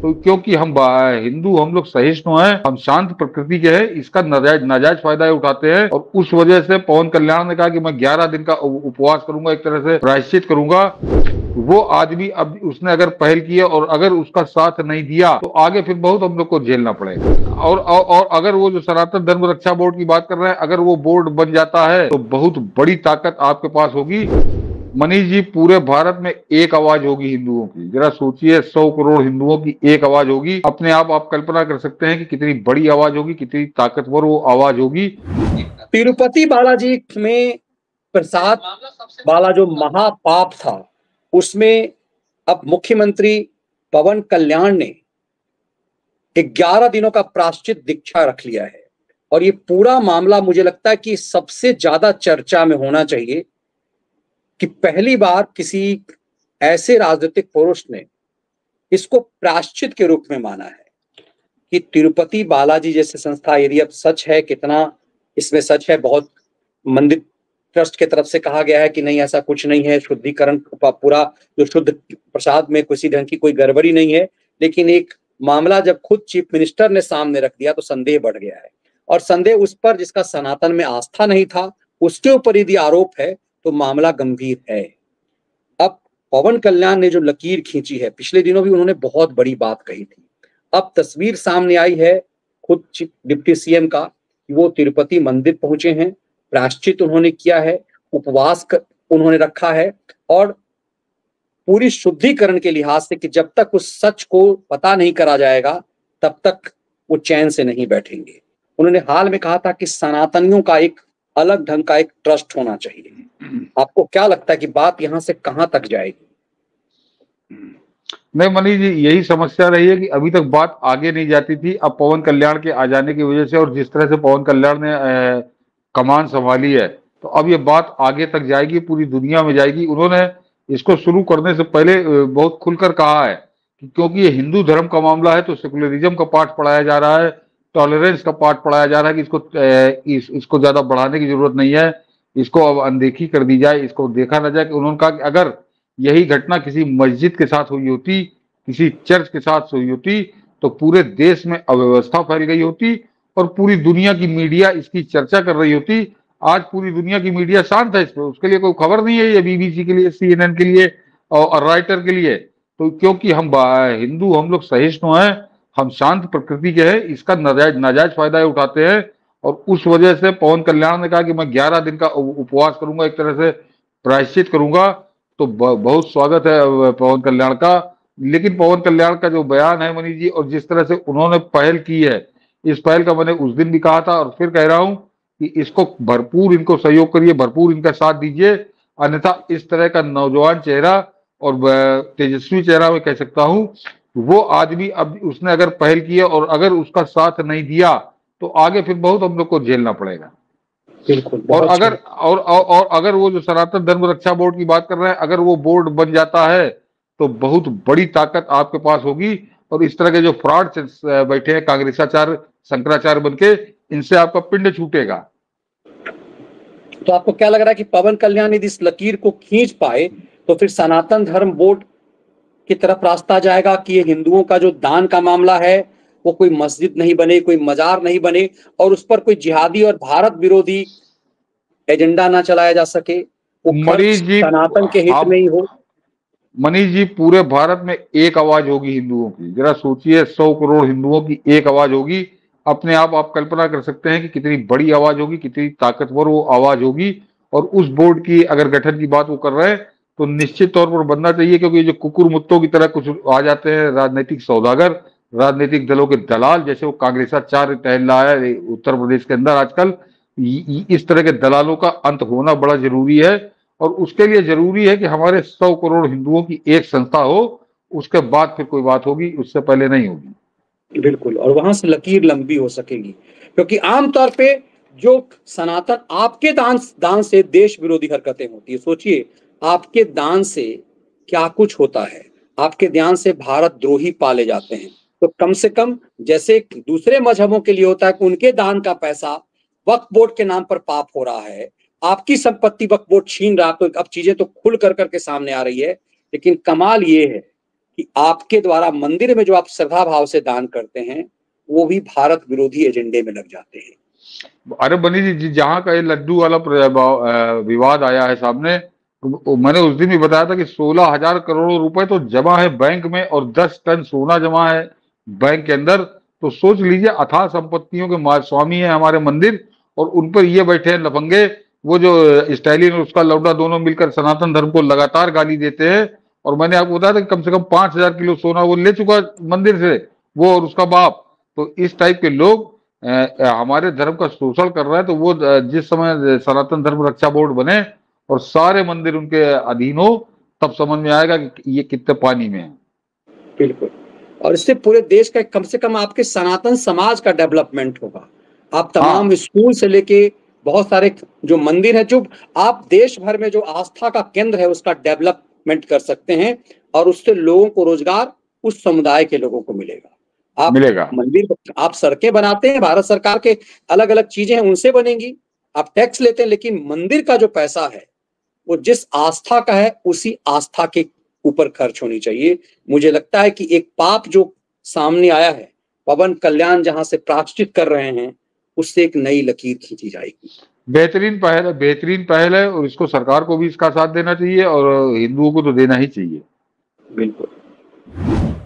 तो क्योंकि हम हिंदू, हम लोग सहिष्णु हैं, हम शांत प्रकृति के हैं, इसका नाजायज नाजायज फायदा उठाते हैं। और उस वजह से पवन कल्याण ने कहा कि मैं 11 दिन का उपवास करूंगा, एक तरह से प्रायश्चित करूंगा। वो आदमी अब उसने अगर पहल की है और अगर उसका साथ नहीं दिया तो आगे फिर बहुत हम लोग को झेलना पड़ेगा। और अगर वो जो सनातन धर्म रक्षा बोर्ड की बात कर रहे हैं, अगर वो बोर्ड बन जाता है तो बहुत बड़ी ताकत आपके पास होगी। मनीष जी, पूरे भारत में एक आवाज होगी हिंदुओं की। जरा सोचिए, 100 करोड़ हिंदुओं की एक आवाज होगी। अपने आप कल्पना कर सकते हैं कि कितनी बड़ी आवाज होगी, कितनी ताकतवर वो आवाज होगी। तिरुपति बालाजी में प्रसाद वाला जो महापाप था, उसमें अब मुख्यमंत्री पवन कल्याण ने 11 दिनों का प्रायश्चित दीक्षा रख लिया है। और ये पूरा मामला मुझे लगता है कि सबसे ज्यादा चर्चा में होना चाहिए कि पहली बार किसी ऐसे राजनीतिक पुरुष ने इसको प्रायश्चित के रूप में माना है कि तिरुपति बालाजी जैसे संस्था, यदि अब सच है, कितना इसमें सच है, बहुत मंदिर ट्रस्ट की तरफ से कहा गया है कि नहीं ऐसा कुछ नहीं है, शुद्धिकरण पूरा जो शुद्ध प्रसाद में किसी ढंग की कोई गड़बड़ी नहीं है। लेकिन एक मामला जब खुद चीफ मिनिस्टर ने सामने रख दिया तो संदेह बढ़ गया है। और संदेह उस पर जिसका सनातन में आस्था नहीं था, उसके ऊपर यदि आरोप है तो मामला गंभीर है। अब पवन कल्याण ने जो लकीर खींची है, पिछले दिनों भी उन्होंने बहुत बड़ी बात कही थी, अब तस्वीर सामने आई है खुद डिप्टी सीएम का कि वो तिरुपति मंदिर पहुंचे हैं, प्रायश्चित उन्होंने किया है, उपवास उन्होंने रखा है, और पूरी शुद्धिकरण के लिहाज से कि जब तक उस सच को पता नहीं करा जाएगा तब तक वो चैन से नहीं बैठेंगे। उन्होंने हाल में कहा था कि सनातनियों का एक अलग ढंग का एक ट्रस्ट होना चाहिए। आपको क्या लगता है कि बात यहां से कहां तक जाएगी? नहीं मनीष जी, यही समस्या रही है कि अभी तक बात आगे नहीं जाती थी। अब पवन कल्याण के आ जाने की वजह से और जिस तरह से पवन कल्याण ने कमान संभाली है, तो अब ये बात आगे तक जाएगी, पूरी दुनिया में जाएगी। उन्होंने इसको शुरू करने से पहले बहुत खुलकर कहा है कि क्योंकि ये हिंदू धर्म का मामला है तो सेकुलरिज्म का पाठ पढ़ाया जा रहा है, टॉलरेंस का पाठ पढ़ाया जा रहा है कि इसको ज्यादा बढ़ाने की जरूरत नहीं है, इसको अब अनदेखी कर दी जाए, इसको देखा ना जाए। कि उन्होंने कहा कि अगर यही घटना किसी मस्जिद के साथ हुई होती, किसी चर्च के साथ हुई होती, तो पूरे देश में अव्यवस्था फैल गई होती और पूरी दुनिया की मीडिया इसकी चर्चा कर रही होती। आज पूरी दुनिया की मीडिया शांत है इस पर, उसके लिए कोई खबर नहीं है, ये बीबीसी के लिए, सीएनएन के लिए और राइटर के लिए। तो क्योंकि हम हिंदू, हम लोग सहिष्णु हैं, हम शांत प्रकृति के हैं, इसका नाजायज फायदा उठाते हैं। और उस वजह से पवन कल्याण ने कहा कि मैं 11 दिन का उपवास करूंगा, एक तरह से प्रायश्चित करूंगा। तो बहुत स्वागत है पवन कल्याण का। लेकिन पवन कल्याण का जो बयान है मनीष जी, और जिस तरह से उन्होंने पहल की है, इस पहल का मैंने उस दिन भी कहा था और फिर कह रहा हूं कि इसको भरपूर इनको सहयोग करिए, भरपूर इनका साथ दीजिए। अन्यथा इस तरह का नौजवान चेहरा और तेजस्वी चेहरा मैं कह सकता हूं, वो आदमी अब उसने अगर पहल की है और अगर उसका साथ नहीं दिया तो आगे फिर बहुत हम लोग को झेलना पड़ेगा। बिल्कुल। और अगर वो जो सनातन धर्म रक्षा बोर्ड की बात कर रहे हैं, अगर वो बोर्ड बन जाता है तो बहुत बड़ी ताकत आपके पास होगी। और इस तरह के जो फ्रॉड बैठे हैं, कांग्रेसाचार्य, शंकराचार्य बनके, इनसे आपका पिंड छूटेगा। तो आपको क्या लग रहा है कि पवन कल्याण यदि इस लकीर को खींच पाए तो फिर सनातन धर्म बोर्ड की तरफ रास्ता जाएगा कि ये हिंदुओं का जो दान का मामला है वो कोई मस्जिद नहीं बने, कोई मजार नहीं बने, और उस पर कोई जिहादी और भारत विरोधी एजेंडा ना चलाया जा सके, वो मनीष जी, सनातन के हित में ही हो? मनीष जी, पूरे भारत में एक आवाज होगी हिंदुओं की। जरा सोचिए, 100 करोड़ हिंदुओं की एक आवाज होगी। अपने आप कल्पना कर सकते हैं कि कितनी बड़ी आवाज होगी, कितनी ताकतवर वो आवाज होगी। और उस बोर्ड की अगर गठन की बात वो कर रहे हैं तो निश्चित तौर पर बनना चाहिए, क्योंकि जो कुकुर मुत्तों की तरह कुछ आ जाते हैं राजनीतिक सौदागर, राजनीतिक दलों के दलाल, जैसे वो कांग्रेसाचार्य टहल रहा है उत्तर प्रदेश के अंदर आजकल। इस तरह के दलालों का अंत होना बड़ा जरूरी है। और उसके लिए जरूरी है कि हमारे 100 करोड़ हिंदुओं की एक संस्था हो, उसके बाद फिर कोई बात होगी, उससे पहले नहीं होगी। बिल्कुल, और वहां से लकीर लंबी हो सकेगी, क्योंकि आमतौर पे जो सनातन आपके दान से देश विरोधी हरकतें होती है, सोचिए आपके दान से क्या कुछ होता है, आपके दान से भारत द्रोही पाले जाते हैं। तो कम से कम जैसे दूसरे मजहबों के लिए होता है कि उनके दान का पैसा वक्फ बोर्ड के नाम पर पाप हो रहा है, आपकी संपत्ति वक्फ बोर्ड छीन रहा, तो अब चीजें तो खुल कर करके सामने आ रही है। लेकिन कमाल ये है कि आपके द्वारा मंदिर में जो आप श्रद्धा भाव से दान करते हैं वो भी भारत विरोधी एजेंडे में लग जाते हैं। अरे बनी जी, जहाँ का ये लड्डू वाला विवाद आया है सामने, तो मैंने उस दिन भी बताया था कि 16,000 करोड़ रुपए तो जमा है बैंक में और 10 टन सोना जमा है बैंक के अंदर। तो सोच लीजिए, अथाह संपत्तियों के स्वामी है हमारे मंदिर, और उन पर ये बैठे हैं लफंगे। वो जो स्टालिन और उसका लौंडा दोनों मिलकर सनातन धर्म को लगातार गाली देते हैं। और मैंने आपको बताया था कि कम से कम 5,000 किलो सोना वो ले चुका मंदिर से, वो और उसका बाप। तो इस टाइप के लोग हमारे धर्म का शोषण कर रहा है। तो वो जिस समय सनातन धर्म रक्षा बोर्ड बने और सारे मंदिर उनके अधीन हो, तब समझ में आएगा कि ये कितने पानी में है। बिल्कुल, और इससे पूरे देश का कम से कम आपके सनातन समाज का डेवलपमेंट होगा। आप तमाम स्कूल से लेके बहुत सारे जो मंदिर है, जो आप देश भर में जो आस्था का केंद्र है उसका डेवलपमेंट कर सकते हैं, और उससे लोगों को रोजगार उस समुदाय के लोगों को मिलेगा। आप मिलेगा। मंदिर, आप सड़कें बनाते हैं, भारत सरकार के अलग अलग चीजें हैं उनसे बनेंगी, आप टैक्स लेते हैं, लेकिन मंदिर का जो पैसा है वो जिस आस्था का है उसी आस्था के ऊपर खर्च होनी चाहिए। मुझे लगता है कि एक पाप जो सामने आया है, पवन कल्याण जहां से प्रायश्चित कर रहे हैं, उससे एक नई लकीर खींची जाएगी। बेहतरीन पहल है, बेहतरीन पहल है, और इसको सरकार को भी इसका साथ देना चाहिए और हिंदुओं को तो देना ही चाहिए। बिल्कुल।